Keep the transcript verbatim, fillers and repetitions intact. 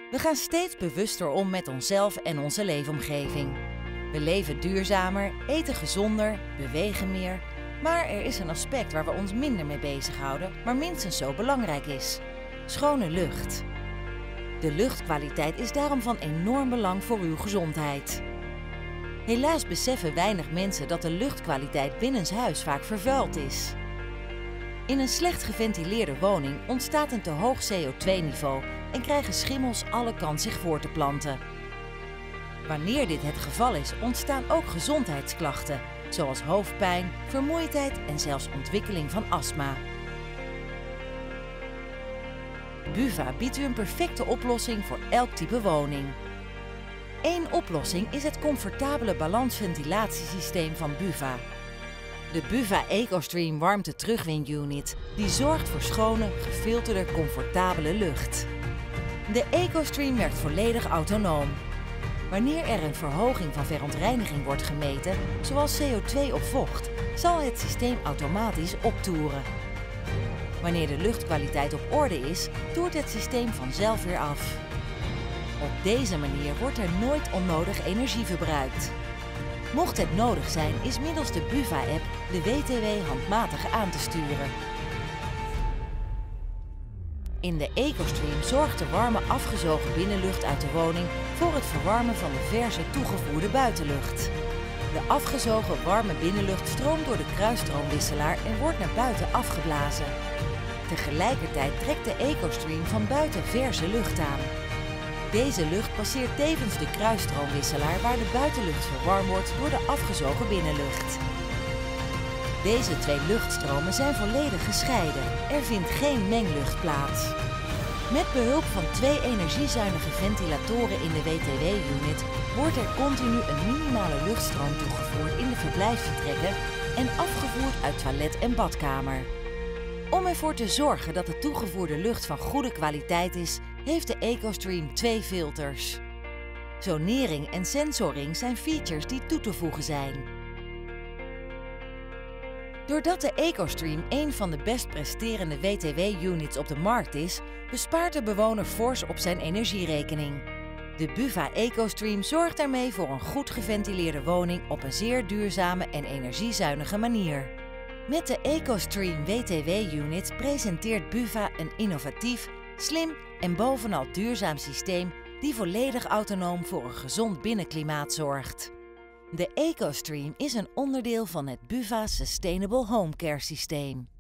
We gaan steeds bewuster om met onszelf en onze leefomgeving. We leven duurzamer, eten gezonder, bewegen meer. Maar er is een aspect waar we ons minder mee bezighouden, maar minstens zo belangrijk is: schone lucht. De luchtkwaliteit is daarom van enorm belang voor uw gezondheid. Helaas beseffen weinig mensen dat de luchtkwaliteit binnenshuis vaak vervuild is. In een slecht geventileerde woning ontstaat een te hoog C O twee niveau en krijgen schimmels alle kans zich voor te planten. Wanneer dit het geval is, ontstaan ook gezondheidsklachten, zoals hoofdpijn, vermoeidheid en zelfs ontwikkeling van astma. Buva biedt u een perfecte oplossing voor elk type woning. Eén oplossing is het comfortabele balansventilatiesysteem van Buva. De Buva EcoStream warmte terugwinunit, die zorgt voor schone, gefilterde, comfortabele lucht. De EcoStream werkt volledig autonoom. Wanneer er een verhoging van verontreiniging wordt gemeten, zoals C O twee of vocht, zal het systeem automatisch optoeren. Wanneer de luchtkwaliteit op orde is, toert het systeem vanzelf weer af. Op deze manier wordt er nooit onnodig energie verbruikt. Mocht het nodig zijn, is middels de Buva-app de W T W handmatig aan te sturen. In de EcoStream zorgt de warme afgezogen binnenlucht uit de woning voor het verwarmen van de verse toegevoerde buitenlucht. De afgezogen warme binnenlucht stroomt door de kruisstroomwisselaar en wordt naar buiten afgeblazen. Tegelijkertijd trekt de EcoStream van buiten verse lucht aan. Deze lucht passeert tevens de kruisstroomwisselaar waar de buitenlucht verwarmd wordt door de afgezogen binnenlucht. Deze twee luchtstromen zijn volledig gescheiden. Er vindt geen menglucht plaats. Met behulp van twee energiezuinige ventilatoren in de W T W-unit wordt er continu een minimale luchtstroom toegevoerd in de verblijfsvertrekken en afgevoerd uit toilet en badkamer. Om ervoor te zorgen dat de toegevoerde lucht van goede kwaliteit is, heeft de EcoStream twee filters. Zonering en sensoring zijn features die toe te voegen zijn. Doordat de EcoStream een van de best presterende W T W-units op de markt is, bespaart de bewoner fors op zijn energierekening. De Buva EcoStream zorgt ermee voor een goed geventileerde woning op een zeer duurzame en energiezuinige manier. Met de EcoStream W T W-unit presenteert Buva een innovatief, slim en bovenal duurzaam systeem die volledig autonoom voor een gezond binnenklimaat zorgt. De EcoStream is een onderdeel van het Buva Sustainable Home Care systeem.